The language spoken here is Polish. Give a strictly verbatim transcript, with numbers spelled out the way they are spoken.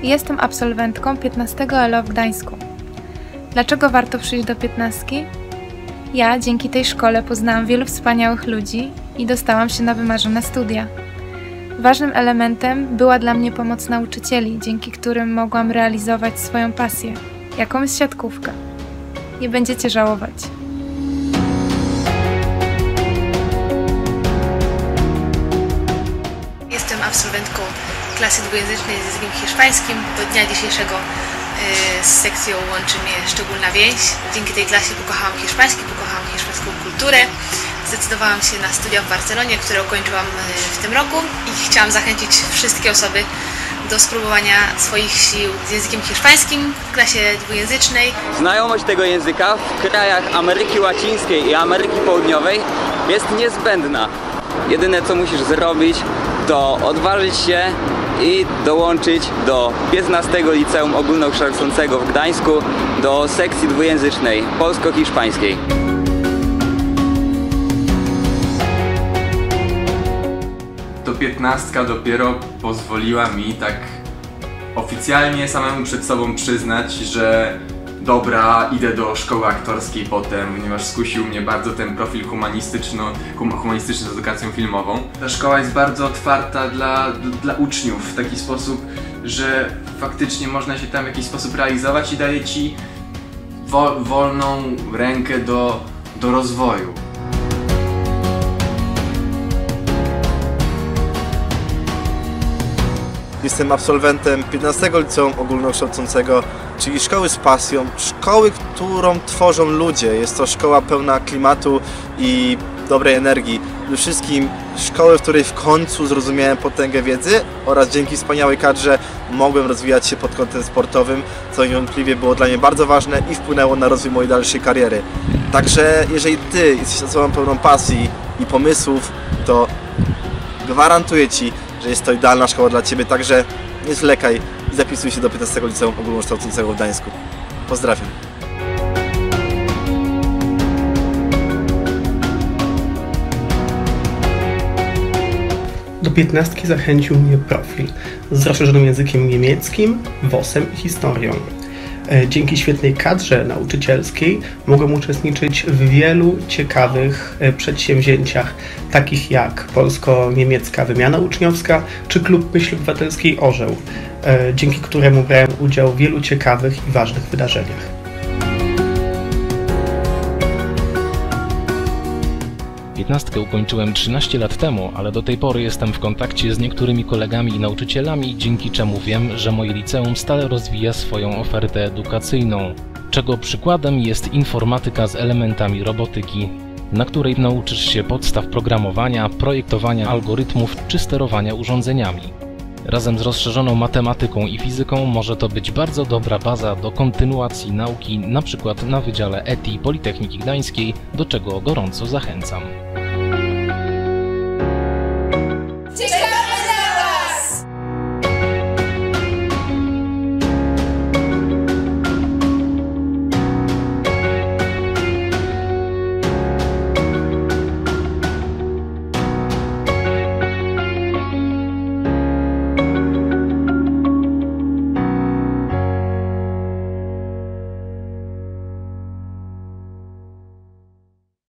i jestem absolwentką piętnastego L O w Gdańsku. Dlaczego warto przyjść do piętnastki? Ja dzięki tej szkole poznałam wielu wspaniałych ludzi i dostałam się na wymarzone studia. Ważnym elementem była dla mnie pomoc nauczycieli, dzięki którym mogłam realizować swoją pasję, jaką jest siatkówka. Nie będziecie żałować. Jestem absolwentką klasy dwujęzycznej z językiem hiszpańskim. Do dnia dzisiejszego yy, z sekcją łączy mnie szczególna więź. Dzięki tej klasie pokochałam hiszpański, pokochałam hiszpańską kulturę. Zdecydowałam się na studia w Barcelonie, które ukończyłam w tym roku i chciałam zachęcić wszystkie osoby do spróbowania swoich sił z językiem hiszpańskim w klasie dwujęzycznej. Znajomość tego języka w krajach Ameryki Łacińskiej i Ameryki Południowej jest niezbędna. Jedyne co musisz zrobić, to odważyć się i dołączyć do piętnastego Liceum Ogólnokształcącego w Gdańsku do sekcji dwujęzycznej polsko-hiszpańskiej. To piętnastka dopiero pozwoliła mi tak oficjalnie samemu przed sobą przyznać, że dobra, idę do szkoły aktorskiej potem, ponieważ skusił mnie bardzo ten profil humanistyczno, humanistyczny z edukacją filmową. Ta szkoła jest bardzo otwarta dla, dla uczniów w taki sposób, że faktycznie można się tam w jakiś sposób realizować i daje ci wol, wolną rękę do, do rozwoju. Jestem absolwentem piętnastego Liceum Ogólnokształcącego, czyli szkoły z pasją, szkoły, którą tworzą ludzie. Jest to szkoła pełna klimatu i dobrej energii. Przede wszystkim szkoły, w której w końcu zrozumiałem potęgę wiedzy oraz dzięki wspaniałej kadrze mogłem rozwijać się pod kątem sportowym, co niewątpliwie było dla mnie bardzo ważne i wpłynęło na rozwój mojej dalszej kariery. Także jeżeli Ty jesteś osobą pełną pasji i pomysłów, to gwarantuję Ci, że jest to idealna szkoła dla Ciebie, także nie zwlekaj i zapisuj się do piętnastego Liceum Ogólnokształcącego w Gdańsku. Pozdrawiam. Do piętnastki zachęcił mnie profil z rozszerzonym językiem niemieckim, wosem i historią. Dzięki świetnej kadrze nauczycielskiej mogłem uczestniczyć w wielu ciekawych przedsięwzięciach, takich jak polsko-niemiecka wymiana uczniowska czy Klub Myśli Obywatelskiej Orzeł, dzięki któremu brałem udział w wielu ciekawych i ważnych wydarzeniach. piętnastkę ukończyłem trzynaście lat temu, ale do tej pory jestem w kontakcie z niektórymi kolegami i nauczycielami, dzięki czemu wiem, że moje liceum stale rozwija swoją ofertę edukacyjną, czego przykładem jest informatyka z elementami robotyki, na której nauczysz się podstaw programowania, projektowania algorytmów czy sterowania urządzeniami. Razem z rozszerzoną matematyką i fizyką może to być bardzo dobra baza do kontynuacji nauki, np. na Wydziale E T I Politechniki Gdańskiej, do czego gorąco zachęcam.